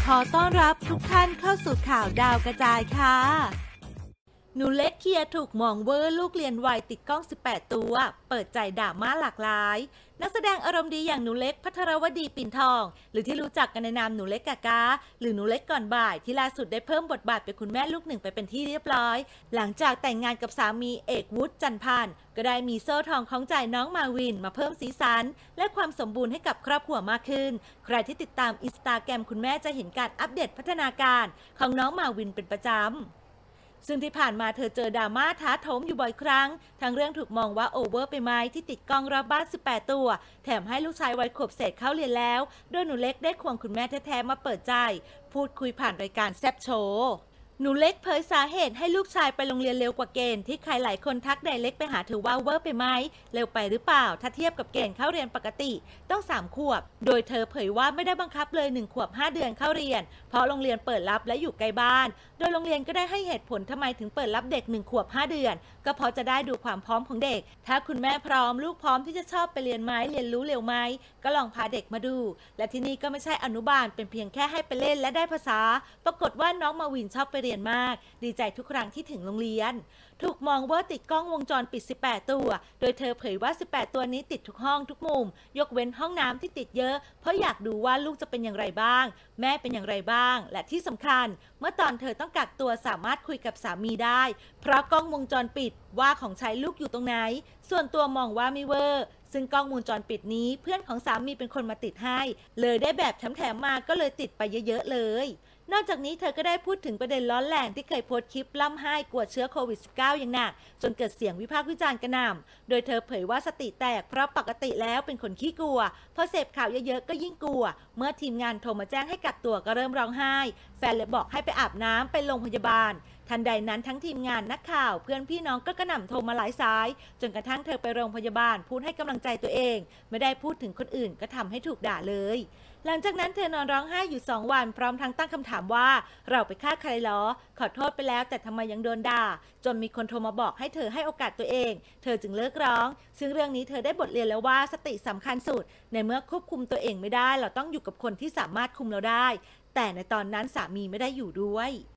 ขอต้อนรับทุกท่านเข้าสู่ข่าวดาวกระจายค่ะหนูเล็กเคียถูกมองเวอร์ลูกเรียนวัยติดกล้อง 18 ตัว เปิดใจดราม่าหลากหลาย นักแสดงอารมณ์ดีอย่างหนูเล็กภัทรวดีปิ่นทอง หรือที่รู้จักกันในนามหนูเล็กกากาหรือหนูเล็กก่อนบ่ายที่ล่าสุดได้เพิ่มบทบาทเป็นคุณแม่ลูกหนึ่งไปเป็นที่เรียบร้อย หลังจากแต่งงานกับสามีเอกวุฒิจันทร์พันธ์ก็ได้มีโซ่ทองคล้องใจน้องมาวินมาเพิ่มสีสันและความสมบูรณ์ให้กับครอบครัวมากขึ้นใครที่ติดตามอินสตาแกรมคุณแม่จะเห็นการอัปเดตพัฒนาการของน้องมาวินเป็นประจำซึ่งที่ผ่านมาเธอเจอดราม่าท้าโถมอยู่บ่อยครั้งทั้งเรื่องถูกมองว่าโอเวอร์ไปไหมที่ติดกล้องรอบบ้าน 18 ตัวแถมให้ลูกชายวัยขวบเศษเข้าเรียนแล้วโดยหนูเล็กได้ควงคุณแม่แท้ๆมาเปิดใจพูดคุยผ่านรายการแซ่บโชว์หนูเล็กเผยสาเหตุให้ลูกชายไปโรงเรียนเร็วกว่าเกณฑ์ที่ใครหลายคนทักไดเล็กไปหาเธอว่าเวอร์ไปไหมเร็วไปหรือเปล่าถ้าเทียบกับเกณฑ์เข้าเรียนปกติต้อง3 ขวบโดยเธอเผยว่าไม่ได้บังคับเลย1 ขวบ 5 เดือนเข้าเรียนเพราะโรงเรียนเปิดรับและอยู่ใกล้บ้านโดยโรงเรียนก็ได้ให้เหตุผลทำไมถึงเปิดรับเด็ก1 ขวบ 5 เดือนก็เพราะจะได้ดูความพร้อมของเด็กถ้าคุณแม่พร้อมลูกพร้อมที่จะชอบไปเรียนไหมเรียนรู้เร็วไหมก็ลองพาเด็กมาดูและที่นี่ก็ไม่ใช่อนุบาลเป็นเพียงแค่ให้ไปเล่นและได้ภาษาปรากฏว่าน้องมาวินชอบไปเรียนมากดีใจทุกครั้งที่ถึงโรงเรียนถูกมองว่าติดกล้องวงจรปิด 18 ตัวโดยเธอเผยว่า 18 ตัวนี้ติดทุกห้องทุกมุมยกเว้นห้องน้ำที่ติดเยอะเพราะอยากดูว่าลูกจะเป็นอย่างไรบ้างแม่เป็นอย่างไรบ้างและที่สำคัญเมื่อตอนเธอต้องกักตัวสามารถคุยกับสามีได้เพราะกล้องวงจรปิดว่าของใช้ลูกอยู่ตรงไหนส่วนตัวมองว่าไม่เวอร์ซึ่งกล้องวงจรปิดนี้เพื่อนของสามีเป็นคนมาติดให้เลยได้แบบแถมๆมาก็เลยติดไปเยอะๆเลยนอกจากนี้เธอก็ได้พูดถึงประเด็นร้อนแรงที่เคยโพสต์คลิปล่ำไห้กลัวเชื้อโควิด -19 อย่างหนักจนเกิดเสียงวิพากษ์วิจารณ์กระหน่ำโดยเธอเผยว่าสติแตกเพราะปกติแล้วเป็นคนขี้กลัวพอเสพข่าวเยอะๆก็ยิ่งกลัวเมื่อทีมงานโทรมาแจ้งให้กักตัวก็เริ่มร้องไห้แฟนเลยบอกให้ไปอาบน้ำไปโรงพยาบาลทันใดนั้นทั้งทีมงานนักข่าวเพื่อนพี่น้องก็กระหน่ำโทรมาหลายสายจนกระทั่งเธอไปโรงพยาบาลพูดให้กำลังใจตัวเองไม่ได้พูดถึงคนอื่นก็ทำให้ถูกด่าเลยหลังจากนั้นเธอนอนร้องไห้อยู่2 วันพร้อมทั้งตั้งคำถามว่าเราไปฆ่าใครหรอขอโทษไปแล้วแต่ทำไมยังโดนด่าจนมีคนโทรมาบอกให้เธอให้โอกาสตัวเองเธอจึงเลิกร้องซึ่งเรื่องนี้เธอได้บทเรียนแล้วว่าสติสำคัญสุดในเมื่อควบคุมตัวเองไม่ได้เราต้องอยู่กับคนที่สามารถคุมเราได้แต่ในตอนนั้นสามีไม่ได้อยู่ด้วย